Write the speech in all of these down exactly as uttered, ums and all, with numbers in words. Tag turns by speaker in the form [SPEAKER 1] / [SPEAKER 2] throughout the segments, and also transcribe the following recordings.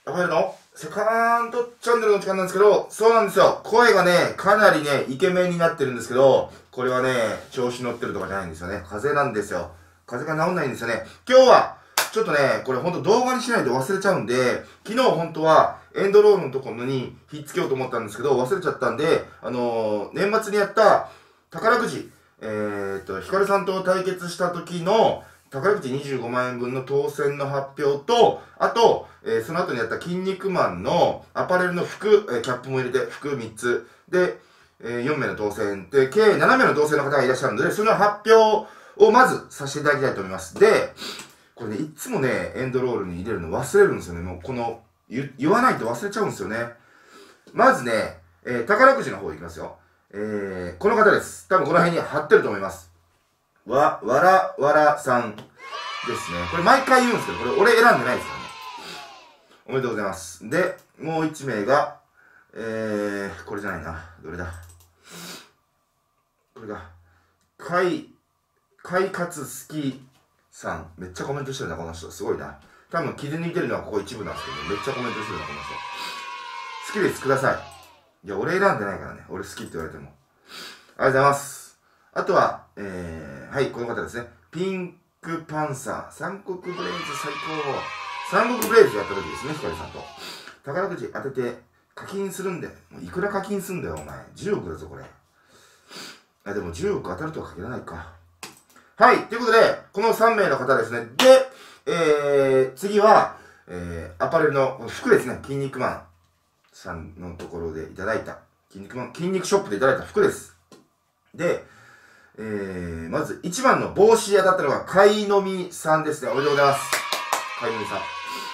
[SPEAKER 1] ラファエルのセカンドチャンネルの時間なんですけど、そうなんですよ。声がね、かなりね、イケメンになってるんですけど、これはね、調子乗ってるとかじゃないんですよね。風邪なんですよ。風邪が治んないんですよね。今日は、ちょっとね、これほんと動画にしないと忘れちゃうんで、昨日本当はエンドロールのところにひっつけようと思ったんですけど、忘れちゃったんで、あのー、年末にやった宝くじ、えーっと、ヒカルさんと対決した時の、宝くじにじゅうごまんえんぶんの当選の発表と、あと、えー、その後にやった筋肉マンのアパレルの服、えー、キャップも入れて服みっつで、えー、よんめいの当選で、計ななめいの当選の方がいらっしゃるので、その発表をまずさせていただきたいと思います。で、これね、いつもね、エンドロールに入れるの忘れるんですよね。もうこの、言、言わないと忘れちゃうんですよね。まずね、えー、宝くじの方いきますよ。えー、この方です。多分この辺に貼ってると思います。わ、わらわらさんですね。これ毎回言うんですけど、これ俺選んでないですからね。おめでとうございます。で、もういちめいが、えー、これじゃないな。どれだこれが、かい、快活好きさん。めっちゃコメントしてるな、この人。すごいな。多分、傷に似てるのはここ一部なんですけど、めっちゃコメントしてるな、この人。好きです、ください。いや、俺選んでないからね。俺好きって言われても。ありがとうございます。あとは、えー、はい、この方ですね。ピンクパンサー、三国ブレイズ最高。三国ブレイズやった時ですね、ヒカルさんと。宝くじ当てて課金するんで。もういくら課金すんだよ、お前。じゅうおくだぞ、これ。あ、でもじゅうおく当たるとは限らないか。はい、ということで、このさんめいの方ですね。で、えー、次は、えー、アパレルの服ですね。筋肉マンさんのところでいただいた、筋肉マン、筋肉ショップでいただいた服です。で、えー、まずいちばんの帽子当たったのが、かいのみさんですね。おめでとうございます。かいのみさん。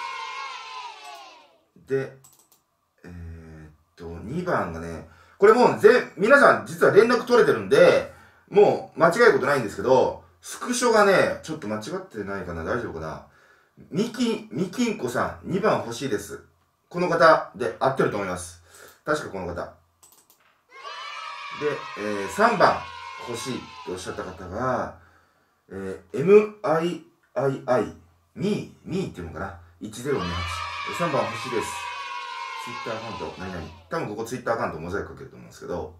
[SPEAKER 1] で、えー、っと、にばんがね、これもうぜ、皆さん実は連絡取れてるんで、もう間違えることないんですけど、スクショがね、ちょっと間違ってないかな、大丈夫かな。みき、みきんこさん、にばん欲しいです。この方で合ってると思います。確かこの方。で、えー、さんばん欲しいとおっしゃった方が、えー、エムアイアイアイ、ミー、ミーっていうのかな ?いちぜろにはち。さんばん欲しいです。ツイッターアカウント、何々。多分ここツイッターアカウントモザイクかけると思うんですけど。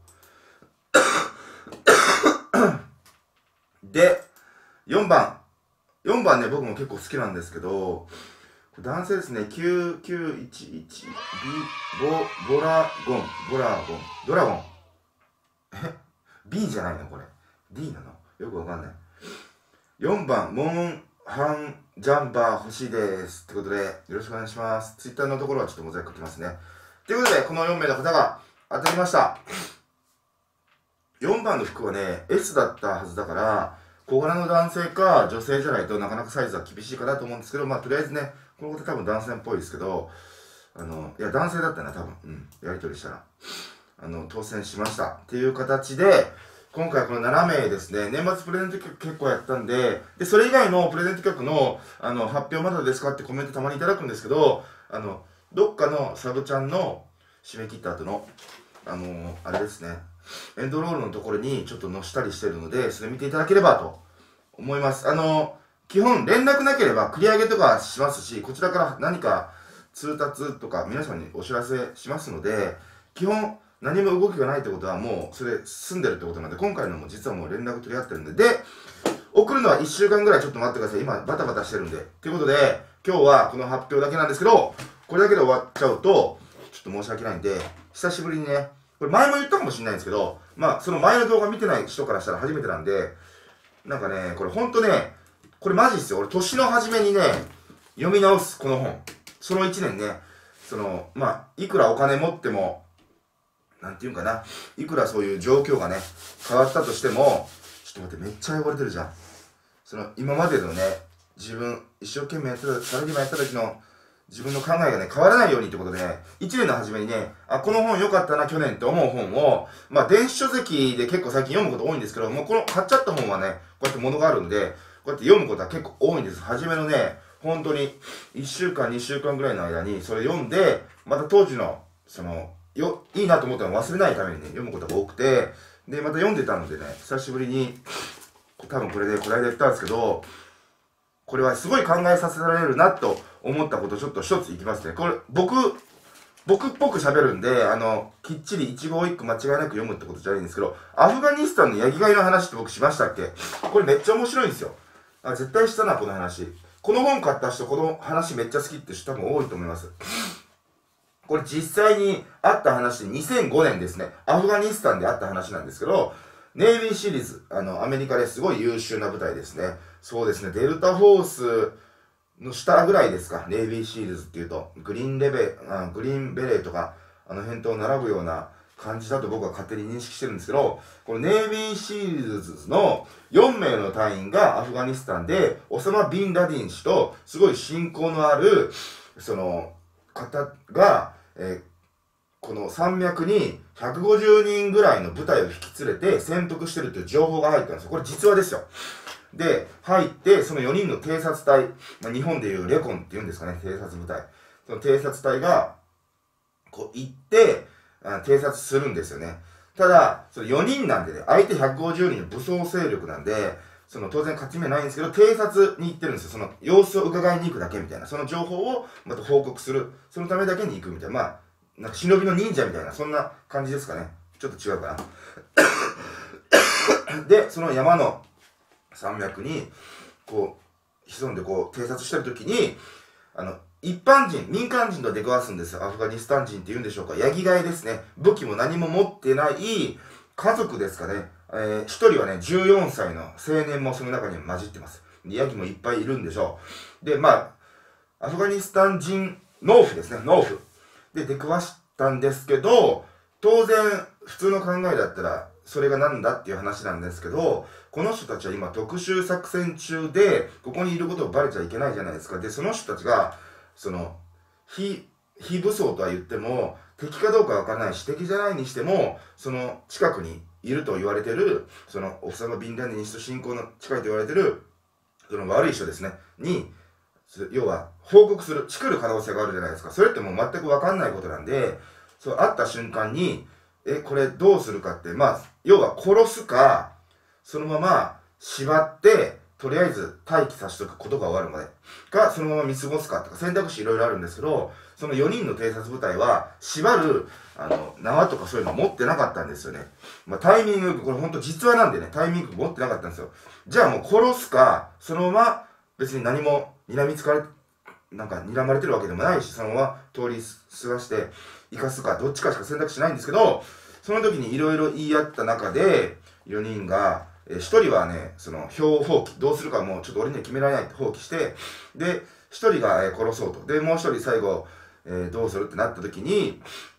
[SPEAKER 1] で、よんばん。よんばんね、僕も結構好きなんですけど、男性ですね。きゅうきゅういちいち、ビ、ボ、ボラゴン、ボラゴン、ドラゴン。え ?B じゃないのこれ。D なのよくわかんない。よんばん、モンハンジャンバー欲しいです。ってことで、よろしくお願いします。ツイッターのところはちょっとモザイク書きますね。ということで、このよんめいの方が当たりました。よんばんの服はね、S だったはずだから、小柄の男性か女性じゃないとなかなかサイズは厳しいかなと思うんですけど、まあとりあえずね、このこと多分男性っぽいですけど、あの、いや男性だったな、多分。うん、やりとりしたら。あの、当選しました。っていう形で、今回このななめいですね、年末プレゼント企画結構やったんで、で、それ以外のプレゼント企画の、あの、発表まだですかってコメントたまにいただくんですけど、あの、どっかのサブちゃんの締め切った後の、あのー、あれですね、エンドロールのところにちょっと載したりしてるので、それ見ていただければと思います。あのー、基本連絡なければ繰り上げとかしますし、こちらから何か通達とか皆さんにお知らせしますので、基本、何も動きがないってことはもうそれ済んでるってことなので、今回のも実はもう連絡取り合ってるんで、で、送るのはいっしゅうかんぐらいちょっと待ってください。今バタバタしてるんで。ということで、今日はこの発表だけなんですけど、これだけで終わっちゃうと、ちょっと申し訳ないんで、久しぶりにね、これ前も言ったかもしれないんですけど、まあその前の動画見てない人からしたら初めてなんで、なんかね、これほんとね、これマジっすよ。俺年の初めにね、読み直す、この本。そのいちねんね、その、まあ、いくらお金持っても、なんていうんかな、いくらそういう状況がね、変わったとしても、ちょっと待って、めっちゃ汚れてるじゃん。その、今までのね、自分、一生懸命やってた、サラリーマンやった時の自分の考えがね、変わらないようにってことでね、いちねんの初めにね、あ、この本良かったな、去年って思う本を、まあ、電子書籍で結構最近読むこと多いんですけど、もうこの買っちゃった本はね、こうやって物があるんで、こうやって読むことは結構多いんです。初めのね、本当に、いっしゅうかん、にしゅうかんぐらいの間に、それ読んで、また当時の、その、よ、いいなと思ったのを忘れないためにね、読むことが多くて、で、また読んでたのでね、久しぶりに、多分これで、この間言ったんですけど、これはすごい考えさせられるなと思ったことちょっと一ついきますね。これ、僕、僕っぽく喋るんで、あの、きっちり一語一句間違いなく読むってことじゃないんですけど、アフガニスタンのヤギ飼いの話って僕しましたっけ？これめっちゃ面白いんですよ。あ、絶対したな、この話。この本買った人、この話めっちゃ好きって人多分多いと思います。これ実際にあった話でにせんごねんですね。アフガニスタンであった話なんですけど、ネイビーシリーズ、あの、アメリカですごい優秀な部隊ですね。そうですね、デルタフォースの下ぐらいですか、ネイビーシリーズっていうと、グリーンレベ、あグリーンベレーとか、あの辺と並ぶような感じだと僕は勝手に認識してるんですけど、このネイビーシリーズのよんめいの隊員がアフガニスタンで、オサマ・ビンラディン氏とすごい親交のある、その、方が、えー、この山脈にひゃくごじゅうにんぐらいの部隊を引き連れて潜伏してるという情報が入ったんですよ。これ実話ですよ。で、入って、そのよにんの偵察隊、まあ、日本でいうレコンっていうんですかね、偵察部隊。その偵察隊が、こう行って、あ偵察するんですよね。ただ、そのよにんなんでね、相手ひゃくごじゅうにんの武装勢力なんで、その当然勝ち目ないんですけど、偵察に行ってるんですよ。その様子を伺いに行くだけみたいな。その情報をまた報告する。そのためだけに行くみたいな。まあ、なんか忍びの忍者みたいな、そんな感じですかね。ちょっと違うかな。で、その山の山脈に、こう、潜んでこう、偵察してるときに、あの、一般人、民間人と出くわすんですよ。アフガニスタン人って言うんでしょうか。ヤギ飼いですね。武器も何も持ってない家族ですかね。えー、一人はね、じゅうよんさいの青年もその中に混じってます。ヤギもいっぱいいるんでしょう。で、まあ、アフガニスタン人農夫ですね。農夫。で、出くわしたんですけど、当然、普通の考えだったら、それがなんだっていう話なんですけど、この人たちは今特殊作戦中で、ここにいることをバレちゃいけないじゃないですか。で、その人たちが、その、非、非武装とは言っても、敵かどうかわからないし、敵じゃないにしても、その近くにいると言われてる、その、オフサマ・ビンラディン氏と親交の近いと言われてる、その悪い人ですね、に、要は、報告する、チクる可能性があるじゃないですか。それってもう全くわかんないことなんで、そう、会った瞬間に、え、これどうするかって、まあ、要は殺すか、そのまま縛って、とりあえず待機させておくことが終わるまで。か、そのまま見過ごすかとか選択肢いろいろあるんですけど、そのよにんの偵察部隊は、縛る、あの、縄とかそういうの持ってなかったんですよね。まあ、タイミング、これほんと実話なんでね、タイミング持ってなかったんですよ。じゃあもう殺すか、そのまま別に何も睨みつかれ、なんか睨まれてるわけでもないし、そのまま通り過がして生かすか、どっちかしか選択肢ないんですけど、その時にいろいろ言い合った中で、よにんが、えー、ひとりはね、その、票を放棄。どうするかもうちょっと俺には決められないって放棄して、で、ひとりが、えー、殺そうと。で、もうひとり最後、えー、どうするってなった時に、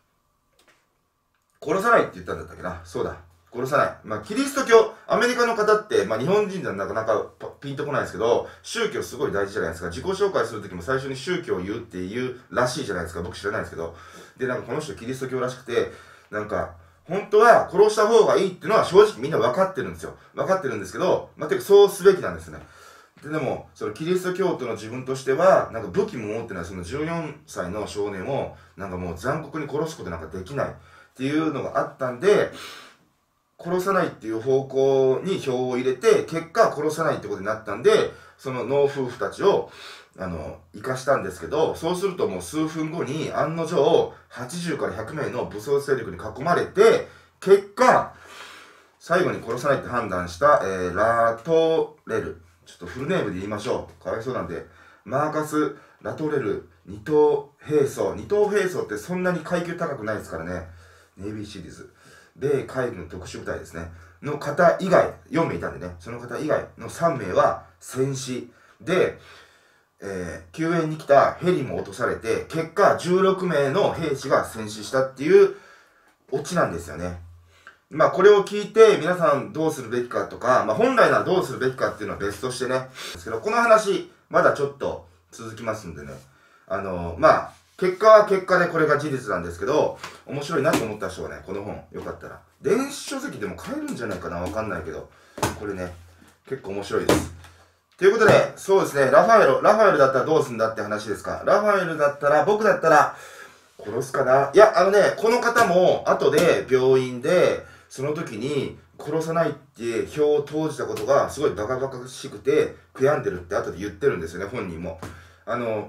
[SPEAKER 1] 殺さないって言ったんだったっけな。そうだ。殺さない。まあ、キリスト教、アメリカの方って、まあ、日本人じゃなかなかピンとこないですけど、宗教すごい大事じゃないですか。自己紹介するときも最初に宗教を言うっていうらしいじゃないですか。僕知らないですけど。で、なんかこの人キリスト教らしくて、なんか、本当は殺した方がいいっていうのは正直みんな分かってるんですよ。分かってるんですけど、まあ、てかそうすべきなんですね。で、でも、そのキリスト教徒の自分としては、なんか武器も持ってないそのじゅうよんさいの少年を、なんかもう残酷に殺すことなんかできないっていうのがあったんで、殺さないっていう方向に票を入れて、結果殺さないってことになったんで、その農夫婦たちを、あの、生かしたんですけど、そうするともう数分後に案の定、はちじゅうからひゃくめいの武装勢力に囲まれて、結果、最後に殺さないって判断した、えー、ラトレル。ちょっとフルネームで言いましょう。かわいそうなんで。マーカス・ラトレル、二等兵曹。二等兵曹ってそんなに階級高くないですからね。ネイビーシリーズ。米海軍特殊部隊ですね。の方以外、よんめいいたんでね。その方以外のさんめいは戦死。で、えー、救援に来たヘリも落とされて、結果じゅうろくめいの兵士が戦死したっていうオチなんですよね。まあこれを聞いて皆さんどうするべきかとか、まあ本来ならどうするべきかっていうのは別としてね。ですけど、この話、まだちょっと続きますんでね。あのー、まあ、結果は結果でこれが事実なんですけど、面白いなと思った人はね、この本、よかったら。電子書籍でも買えるんじゃないかな、わかんないけど。これね、結構面白いです。ということで、そうですね、ラファエル、ラファエルだったらどうすんだって話ですか。ラファエルだったら、僕だったら、殺すかな。いや、あのね、この方も、後で病院で、その時に、殺さないって票を投じたことが、すごいバカバカしくて、悔やんでるって後で言ってるんですよね、本人も。あの、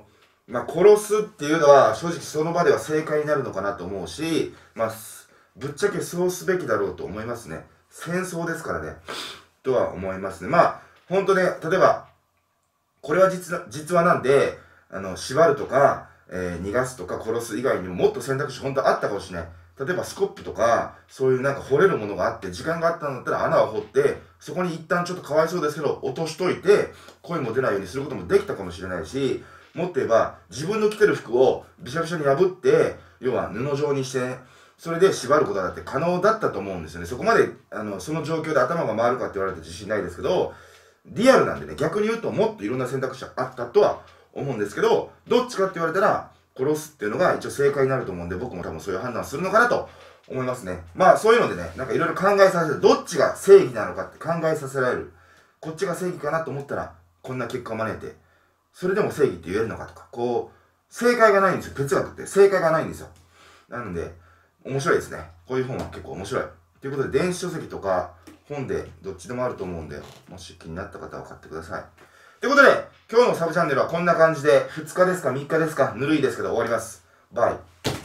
[SPEAKER 1] まあ、殺すっていうのは正直その場では正解になるのかなと思うし、まあ、ぶっちゃけそうすべきだろうと思いますね。戦争ですからね。とは思いますね。まあ、ほんとね、例えば、これは実実話なんで、あの、縛るとか、えー、逃がすとか殺す以外にももっと選択肢本当はあったかもしれない。例えばスコップとか、そういうなんか掘れるものがあって、時間があったんだったら穴を掘って、そこに一旦ちょっとかわいそうですけど、落としといて、声も出ないようにすることもできたかもしれないし、もっと言えば、自分の着てる服をびしゃびしゃに破って、要は布状にして、それで縛ることだって可能だったと思うんですよね。そこまで、あの、その状況で頭が回るかって言われると自信ないですけど、リアルなんでね、逆に言うともっといろんな選択肢があったとは思うんですけど、どっちかって言われたら、殺すっていうのが一応正解になると思うんで、僕も多分そういう判断をするのかなと思いますね。まあそういうのでね、なんかいろいろ考えさせる。どっちが正義なのかって考えさせられる。こっちが正義かなと思ったら、こんな結果を招いて、それでも正義って言えるのかとか、こう、正解がないんですよ。哲学って正解がないんですよ。なので、面白いですね。こういう本は結構面白い。ということで、電子書籍とか本でどっちでもあると思うんで、もし気になった方は買ってください。ということで、今日のサブチャンネルはこんな感じで、ふつかですかみっかですか、ぬるいですけど終わります。バイ。